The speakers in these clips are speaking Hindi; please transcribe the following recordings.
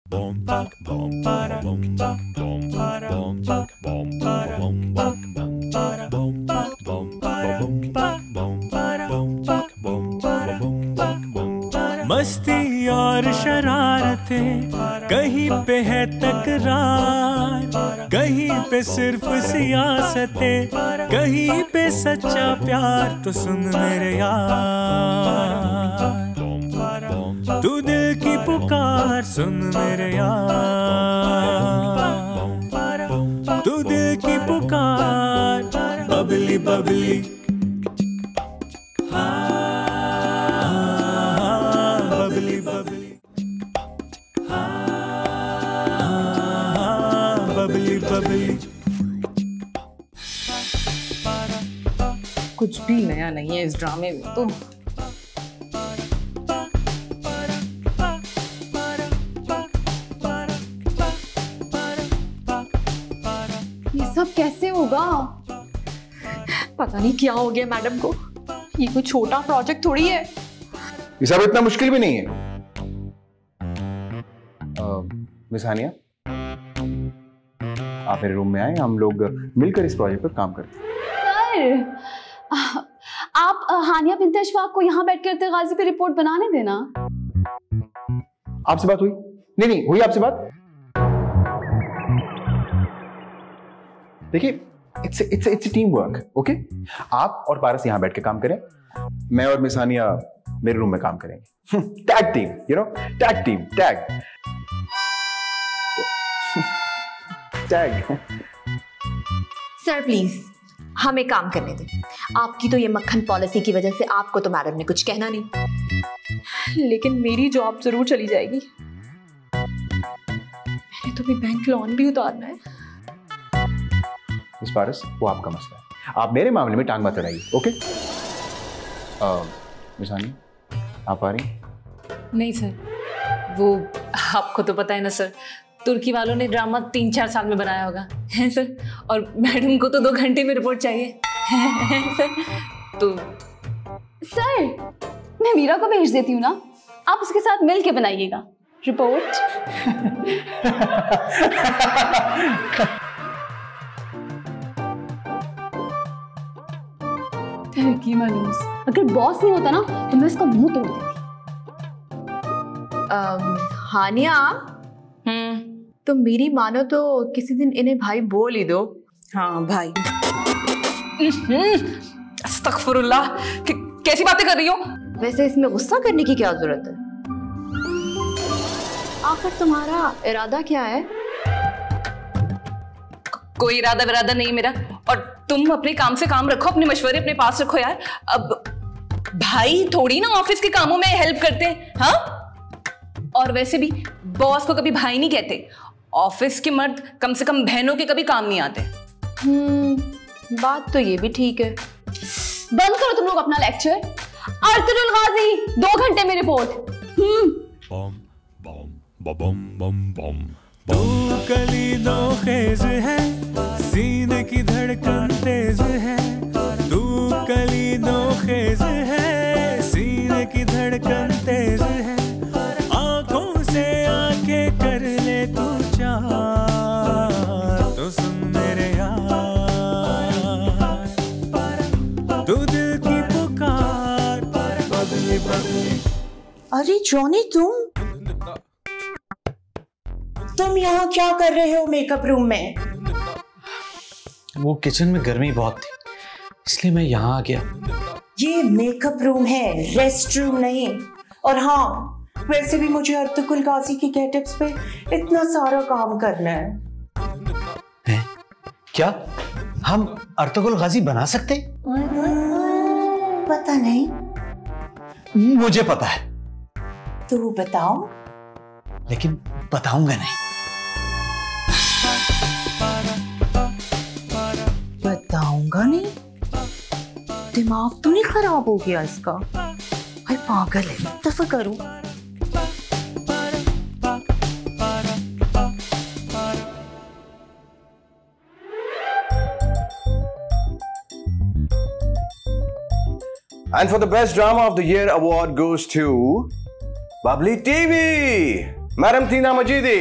मस्ती और शरारतें, कहीं पे है तकरार, कहीं पे सिर्फ सियासतें, कहीं पे सच्चा प्यार। तो सुन मेरे यार, तू दिल की पुकार सुन मेरे यार, तू दिल की पुकार। बबली बबली बबली बबली बबली बबली। कुछ भी नया नहीं है इस ड्रामे में तो। ये सब कैसे होगा? पता नहीं क्या हो गया मैडम को। ये कोई छोटा प्रोजेक्ट थोड़ी है। ये सब इतना मुश्किल भी नहीं है। मिस हानिया, आप मेरे रूम में आए, हम लोग मिलकर इस प्रोजेक्ट पर काम करते हैं। सर, आप हानिया बिन्त अशफाक को यहाँ बैठ कर गाजी पे रिपोर्ट बनाने देना। आपसे बात हुई? नहीं हुई आपसे बात? देखिए, इट्स टीम वर्क, ओके? आप और पारस यहाँ बैठ के काम करें, मैं और मिस हानिया मेरे रूम में काम करेंगे। Tag team, you know, tag team, tag. Sir please हमें काम करने दें। आपकी तो ये मक्खन पॉलिसी की वजह से आपको तो मैडम ने कुछ कहना नहीं, लेकिन मेरी जॉब जरूर चली जाएगी। मैंने तो भी बैंक लोन भी उतारना है। मिस पारस, वो आपका मसला है, आप मेरे मामले में टांग मत अड़ाइए, ओके? मिस हानी, आप आ रही? नहीं सर, वो आपको तो पता है ना सर, तुर्की वालों ने ड्रामा 3-4 साल में बनाया होगा, है सर। और मैडम को तो 2 घंटे में रिपोर्ट चाहिए, है सर। तो सर, मैं मीरा को भेज देती हूँ ना, आप उसके साथ मिल के बनाइएगा रिपोर्ट। की मालूम, अगर बॉस नहीं होता ना तो मैं इसका मुंह तोड़ देती। हानिया, तो मेरी मानो तो किसी दिन इन्हें भाई बोल ही दो। हाँ भाई। अस्तगफुरुल्लाह, कैसी बातें कर रही हो? वैसे इसमें गुस्सा करने की क्या जरूरत है? आखिर तुम्हारा इरादा क्या है? कोई इरादा विरादा नहीं मेरा, और तुम अपने काम से काम रखो, अपने मशवरे अपने पास रखो यार। अब भाई थोड़ी ना ऑफिस के कामों में हेल्प करते हैं, हाँ? और वैसे भी बॉस को कभी भाई नहीं कहते। ऑफिस के मर्द कम से कम बहनों के कभी काम नहीं आते। बात तो ये भी ठीक है। बंद करो तुम लोग अपना लेक्चर। अर्तुगरुल गाजी, 2 घंटे में रिपोर्ट। तू कलीदों खेज है, सीने की धड़कन तेज है। तू कलीदों खेज है, सीने की धड़कन तेज है। आंखों से आंखें कर ले तू चार, तो सुन मेरे यार, तू दिल की पुकार। बबली बबली। अरे जॉनी, तुम यहाँ क्या कर रहे हो मेकअप रूम में? वो किचन में गर्मी बहुत थी, इसलिए मैं यहाँ आ गया। ये मेकअप रूम है, रेस्ट रूम नहीं। और हाँ, वैसे भी मुझे अर्तुगरुल गाजी की गेटअप्स पे इतना सारा काम करना है। क्या हम अर्तुगरुल गाजी बना सकते? पता नहीं। मुझे पता है। तू बताओ। लेकिन बताऊंगा नहीं। बताऊंगा नहीं? दिमाग तो नहीं खराब हो गया इसका? भाई पागल है, दफा करूं। And for the best drama of the year award goes to Bubbly TV. Madam Tina Majidi.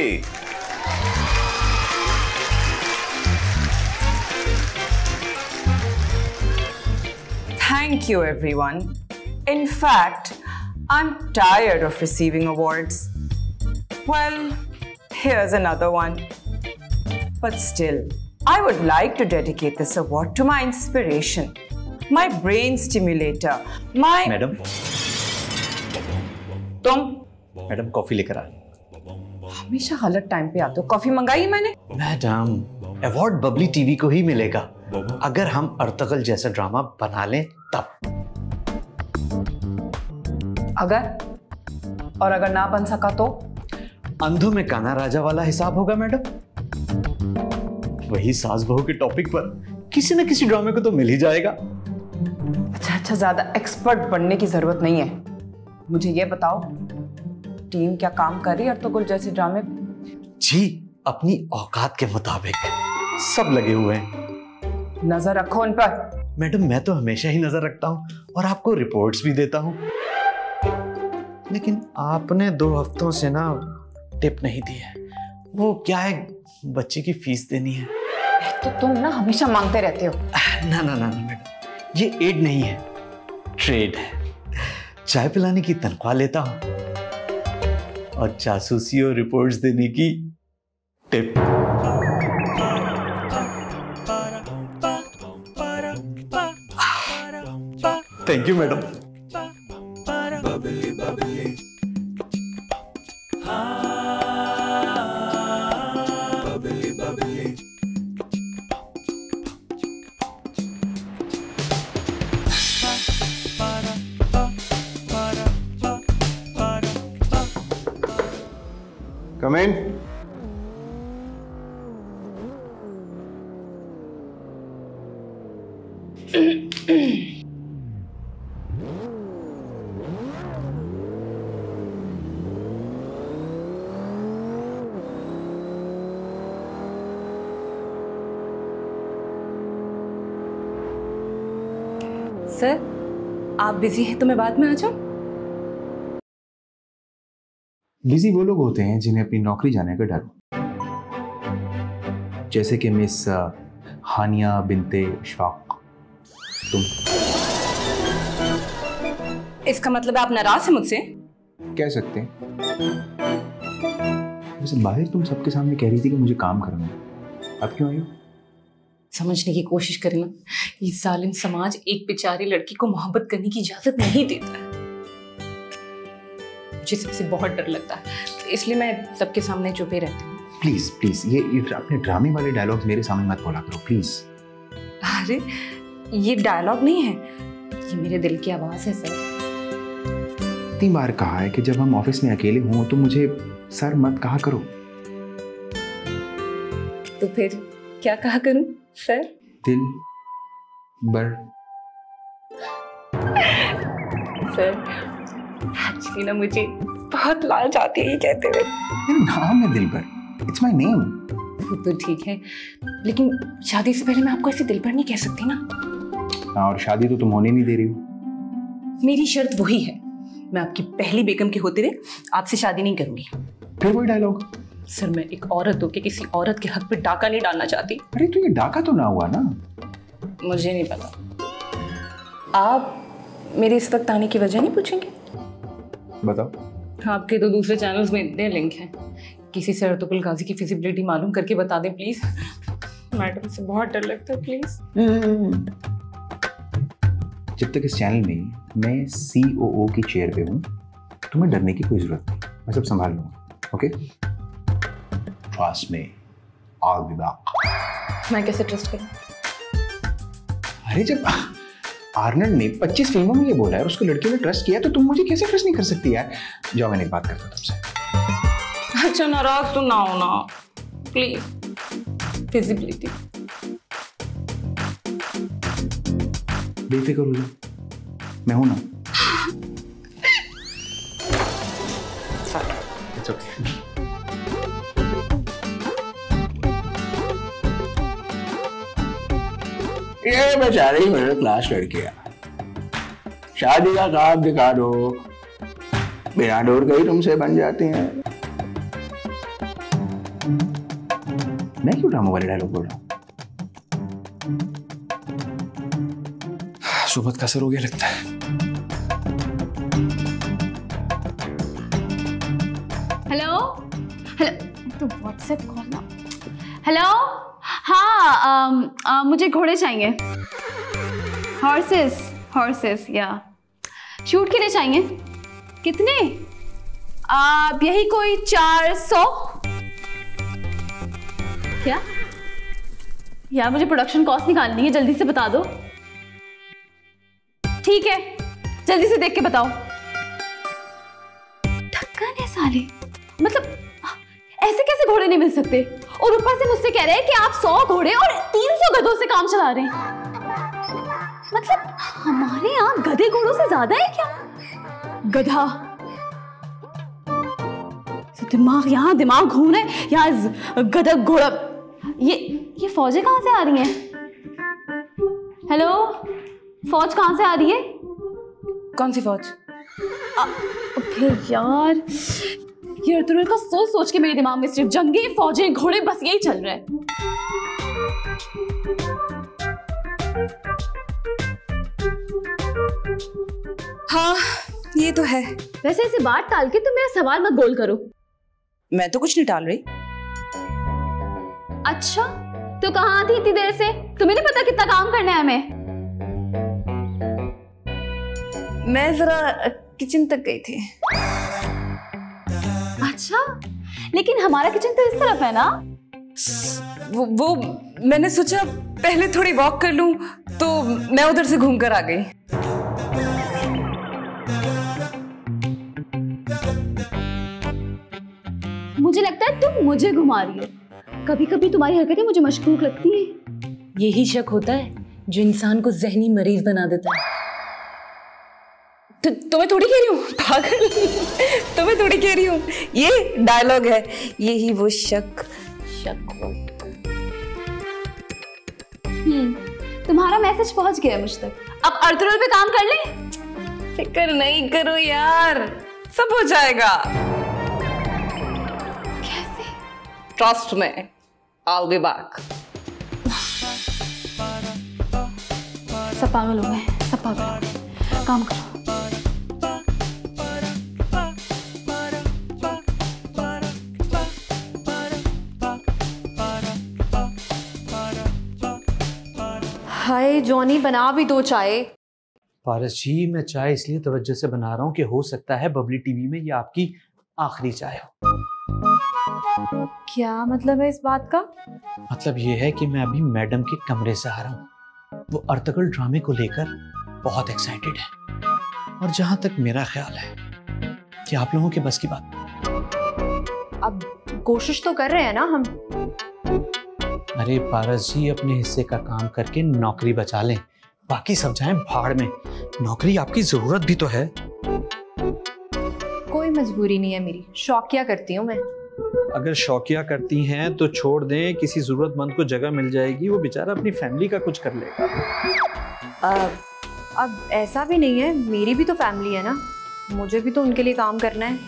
Thank you, everyone. In fact, I'm tired of receiving awards. Well, here's another one. But still, I would like to dedicate this award to my inspiration, my brain stimulator, my... madam, तुम कॉफी लेकर आ। हमेशा गलत टाइम पे आते हो। कॉफी मंगाई मैंने। मैडम, अवार्ड बबली टीवी को ही मिलेगा अगर हम अर्तगल जैसा ड्रामा बना लें तब। अगर ना बन सका तो? अंधों में काना राजा वाला हिसाब होगा मैडम। वही सास बहू के टॉपिक पर किसी न किसी ड्रामे को तो मिल ही जाएगा। अच्छा, ज्यादा एक्सपर्ट बनने की जरूरत नहीं है। मुझे ये बताओ, टीम क्या काम कर रही है अर्तुगरुल जैसे ड्रामे? जी, अपनी औकात के मुताबिक सब लगे हुए हैं। नजर रखो उन पर। मैडम, मैं तो हमेशा ही नजर रखता हूँ और आपको रिपोर्ट्स भी देता हूँ, लेकिन आपने 2 हफ्तों से ना टिप नहीं दी है। वो क्या है, बच्चे की फीस देनी है। तो तुम ना हमेशा मांगते रहते हो। ना मैडम, ये एड नहीं है, ट्रेड है। चाय पिलाने की तनख्वाह लेता हूँ और जासूसी और रिपोर्ट्स देने की tip. Thank you madam. Come in. Sir, आप बिजी हैं तो मैं बाद में आ जाऊं? बिजी वो लोग होते हैं जिन्हें अपनी नौकरी जाने का डर हो, जैसे कि मिस हानिया बिनते इशफाक, तुम। इसका मतलब आप नाराज हैं मुझसे? कह सकते हैं। वैसे बाहर तुम सबके सामने कह रही थी कि मुझे काम करना है, अब क्यों आई हो? समझने की कोशिश करें ना, ये जालिम समाज एक बेचारी लड़की को मोहब्बत करने की इजाजत नहीं देता है। मुझे सबसे बहुत डर लगता है, तो इसलिए मैं सबके सामने चुप ही रहती हूँ। प्लीज प्लीज ये अपने ड्रामे वाले डायलॉग्स मेरे सामने मत बोला करो प्लीज। अरे ये डायलॉग नहीं है, ये मेरे दिल की आवाज है सर। इतनी बार कहा है कि जब हम ऑफिस में अकेले हों तो मुझे सर मत कहा करो। तो फिर क्या कहा करूं सर? दिल बर। सर एक्चुअली ना मुझे बहुत लालच आती है ये कहते हुए। मेरा नाम है दिलबर, इट्स माय नेम। वो तो ठीक है, लेकिन शादी से पहले मैं आपको ऐसे दिलबर नहीं कह सकती ना। और शादी तो तुम होने नहीं दे रही हो। मेरी शर्त वही है, मैं आपकी पहली बेगम के होते हुए आपसे शादी नहीं करूंगी। फिर वही डायलॉग। सर मैं एक औरत होकर किसी औरत के हक पे डाका नहीं डालना चाहती। अरे तो ये डाका तो ना हुआ ना। मुझे नहीं पता। आप मेरे इस वक्त आने की वजह नहीं पूछेंगे? बताओ। आपके तो दूसरे चैनल्स में इतने लिंक हैं, किसी से अर्तुगरुल गाजी की फिजिबिलिटी मालूम करके बता दें प्लीज। मैडम से बहुत डर लगता है प्लीज। जब तक इस चैनल में मैं COO की चेयर पे हूँ तुम्हें डरने की कोई जरूरत नहीं, मैं सब संभाल लूंगा। Okay trust me, I'll be back। मैं कैसे ट्रस्ट करूं? अरे जब आर्नल्ड ने 25 फिल्मों में ये बोला है और उसको लड़कियों ने ट्रस्ट किया तो तुम मुझे कैसे ट्रस्ट नहीं कर सकती यार? जाओ मैंने एक बात करता हूं तुमसे। अच्छा नाराज तो ना हो ना प्लीज। फिजिबिलिटी बेफिक्र हो जाओ, मैं हूं ना। It's okay. ये बेचारी मिडिल क्लास लड़कियां शादी का काम दिखा दो, बिना डोर के ही तुमसे बन जाती हैं। मैं क्यों ड्रामा वाले डायलॉग बोल रहा हूँ? सुबह का असर हो गया लगता है। हेलो हेलो, तो व्हाट्सएप कॉल ना। हेलो, हाँ मुझे घोड़े चाहिए, हॉर्सेस या शूट के लिए चाहिए। कितने? यही कोई 400। क्या यार, मुझे प्रोडक्शन कॉस्ट निकालनी है, जल्दी से बता दो। ठीक है, जल्दी से देख के बताओ। ढक्कन है साले, मतलब ऐसे कैसे घोड़े नहीं मिल सकते? और ऊपर से मुझसे कह रहे हैं कि आप 100 घोड़े और 300 गधों से काम चला रहे हैं। मतलब हमारे यहाँ गधे घोड़ों से ज्यादा है क्या? गधा दिमाग घूम रहा है यहाँ, गधा घोड़ा। ये फौजें कहाँ से आ रही हैं? हेलो, फौज कहाँ से आ रही है? कौन सी फौज? अबे यार, ये अर्तुगरुल का सोच के मेरे दिमाग में सिर्फ जंगे, फौजें, घोड़े, बस यही चल रहा है। हाँ, ये तो है। वैसे ऐसे बात टाल के तुम मेरा सवाल मत गोल करो। मैं तो कुछ नहीं टाल रही। अच्छा, तो कहाँ थी इतनी देर से? तुम्हें नहीं पता कितना काम करना है हमें? मैं जरा किचन तक गई थी। अच्छा, लेकिन हमारा किचन तो इस तरफ है ना? वो मैंने सोचा पहले थोड़ी वॉक कर लूं, तो मैं उधर से घूमकर आ गई। मुझे लगता है तुम मुझे घुमा रही हो। कभी कभी तुम्हारी हरकतें मुझे मशकूक लगती हैं। यही शक होता है जो इंसान को जहनी मरीज बना देता है। तो मैं थोड़ी कह रही हूँ पागल, तुम्हें थोड़ी कह रही हूँ, ये डायलॉग है, यही वो शक तुम्हारा मैसेज पहुंच गया मुझ तक। अब अर्तुगरुल पे काम कर ले। फिक्र नहीं करो यार, सब हो जाएगा। कैसे? ट्रस्ट में, I'll be back। सब पागल हो गए, सब पागल हो गए। काम करो। हाय जॉनी, बना भी दो चाय। पारस जी, मैं चाय इसलिए तवज्जो से बना रहा हूँ कि हो सकता है बबली टीवी में ये आपकी आखिरी चाय हो। क्या मतलब है इस बात का? मतलब ये है कि मैं अभी मैडम के कमरे से आ रहा हूँ। वो अर्तुगरुल ड्रामे को लेकर बहुत एक्साइटेड है, और जहां तक मेरा ख्याल है कि आप लोगों के बस की बात। अब कोशिश तो कर रहे हैं ना हम। अरे पारस जी, अपने हिस्से का काम करके नौकरी बचा लें, बाकी सब जाएं भाड़ में। नौकरी आपकी जरूरत भी तो है। कोई मजबूरी नहीं है मेरी, शौकिया करती हूँ मैं। अगर शौकिया करती हैं तो छोड़ दें, किसी जरूरतमंद को जगह मिल जाएगी, वो बेचारा अपनी फैमिली का कुछ कर लेगा। अब ऐसा भी नहीं है, मेरी भी तो फैमिली है ना, मुझे भी तो उनके लिए काम करना है।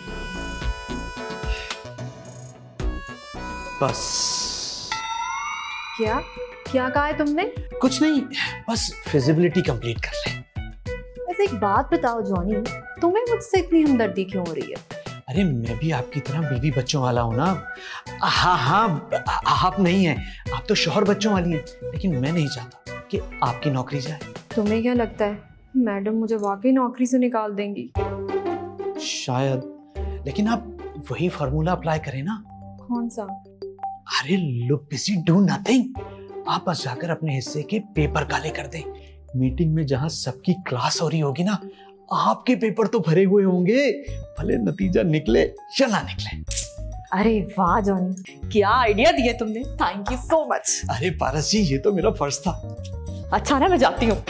बस क्या क्या कहा है तुमने? कुछ नहीं, बस फिजिबिलिटी कंप्लीट कर लें। वैसे एक बात बताओ जॉनी, तुम्हें मुझसे इतनी हमदर्दी क्यों हो रही है? अरे मैं भी आपकी तरह बीवी बच्चों वाला हूँ ना। हाँ, आप नहीं हैं, आप तो शौहर बच्चों वाली हैं, लेकिन मैं नहीं चाहता कि आपकी नौकरी जाए। तुम्हें क्या लगता है मैडम मुझे वाकई नौकरी से निकाल देंगी? शायद, लेकिन आप वही फार्मूला अप्लाई करें ना। कौन सा? अरे लुक बिजी, डू नथिंग। आप बस जाकर अपने हिस्से के पेपर काले कर दें। मीटिंग में जहां सबकी क्लास हो रही होगी ना, आपके पेपर तो भरे हुए होंगे, भले नतीजा निकले या ना निकले। अरे वाह जॉनी, क्या आइडिया दिया तुमने, थैंक यू सो मच। अरे पारस जी, ये तो मेरा फर्ज था। अच्छा ना, मैं जाती हूँ।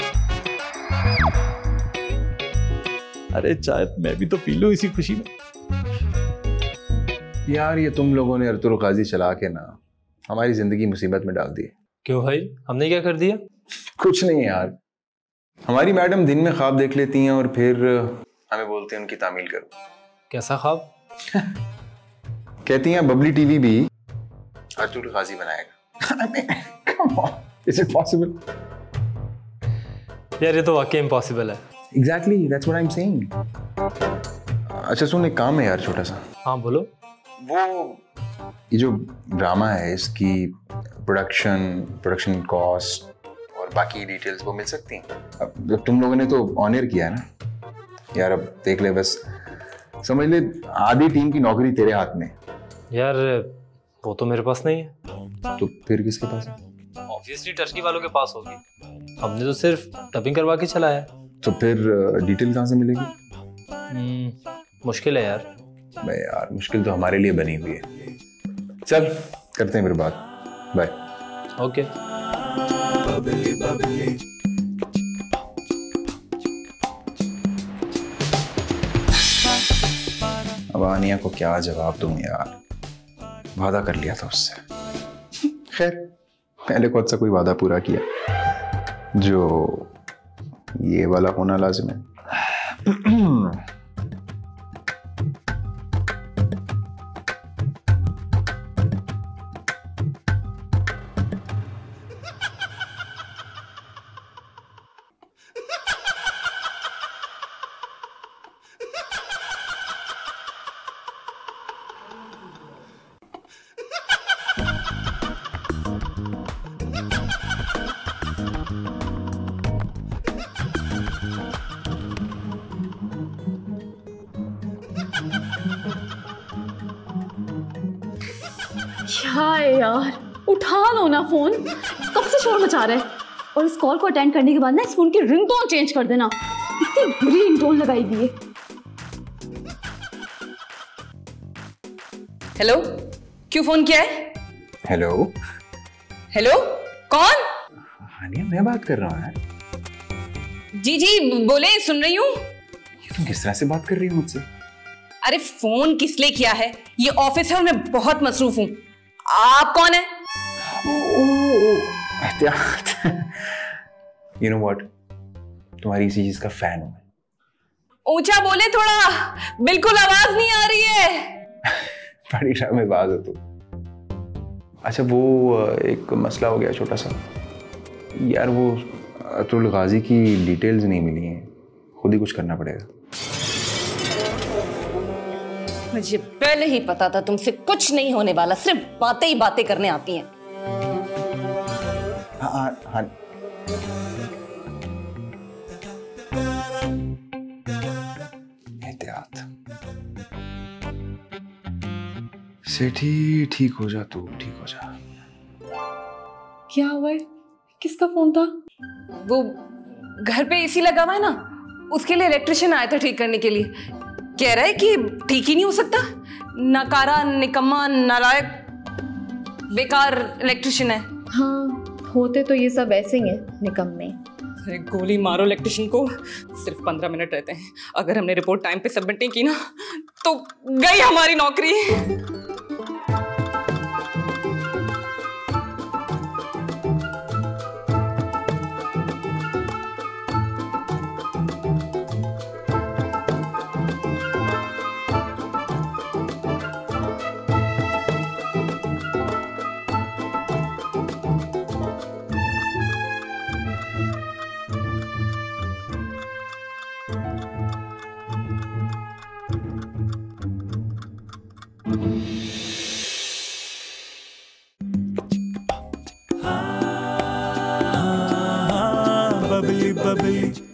अरे चाय मैं भी तो पी लूं इसी खुशी में। यार, ये तुम लोगों ने अर्तुगरुल काजी चला के ना हमारी जिंदगी मुसीबत में डाल दी। क्यों भाई, हमने क्या कर दिया? कुछ नहीं यार, हमारी मैडम दिन में ख्वाब देख लेती हैं और फिर हमें बोलते हैं उनकी तामील करो। कैसा ख्वाब? कहती हैं बबली टीवी भी अर्जुन गाजी बनाएगा। Come on, is it possible? यार ये तो वाकई इम्पॉसिबल है। Exactly, that's what I'm saying. अच्छा सुन, एक काम है यार छोटा सा। हाँ बोलो। वो ये जो ड्रामा है इसकी प्रोडक्शन कॉस्ट और बाकी डिटेल्स वो मिल सकती हैं? अब तुम लोगों ने तो ऑनर किया है ना यार, अब देख ले, बस समझ ले आधी टीम की नौकरी तेरे हाथ में। यार वो तो मेरे पास नहीं है। तो फिर किसके पास है? ऑब्वियसली टर्की वालों के पास होगी, हमने तो सिर्फ डबिंग करवा के चलाया है। तो फिर डिटेल कहाँ से मिलेगी? मुश्किल है यार। भाई यार मुश्किल तो हमारे लिए बनी हुई है। चल करते हैं फिर बात, बाय। ओके। अब आनिया को क्या जवाब दूं यार, वादा कर लिया था उससे। खैर पहले कौन सा कोई वादा पूरा किया जो ये वाला होना लाजिम है। क्या है यार, उठा लो ना फोन, कब से शोर मचा रहा है। और इस कॉल को अटेंड करने के बाद ना इस फोन की रिंगटोन चेंज कर देना, इतनी बुरी रिंगटोन लगाई हुई है। हेलो, क्यों फोन किया है? हेलो हेलो, कौन? हानिया मैं बात कर रहा हूँ यार। जी जी बोले, सुन रही हूँ। ये तुम किस तरह से बात कर रही हो मुझसे? अरे फोन किस लिए किया है? ये ऑफिस है और मैं बहुत मसरूफ हूँ। आप कौन है? You know what? तुम्हारी इसी चीज का फैन हूँ मैं। ऊंचा बोले थोड़ा, बिल्कुल आवाज नहीं आ रही है। बड़ी ड्रामेबाज हो तुम। अच्छा वो एक मसला हो गया छोटा सा यार, वो अतुल गाजी की डिटेल्स नहीं मिली हैं, खुद ही कुछ करना पड़ेगा। मुझे पहले ही पता था तुमसे कुछ नहीं होने वाला, सिर्फ बातें ही बातें करने आती हैं। हाँ एहतियात सेठी, ठीक हो जा तू, ठीक हो जा। क्या हुआ है? किसका फोन था? वो घर पे एसी लगा हुआ है ना, उसके लिए इलेक्ट्रिशियन आया था ठीक करने के लिए। कह रहा है कि ठीक ही नहीं हो सकता, नकारा, निकम्मा, नालायक, बेकार इलेक्ट्रिशियन है। हाँ होते तो ये सब ऐसे ही हैं, निकम्मे। अरे गोली मारो इलेक्ट्रिशियन को, सिर्फ 15 मिनट रहते हैं। अगर हमने रिपोर्ट टाइम पे सबमिट नहीं की ना तो गई हमारी नौकरी। bubbly bubbly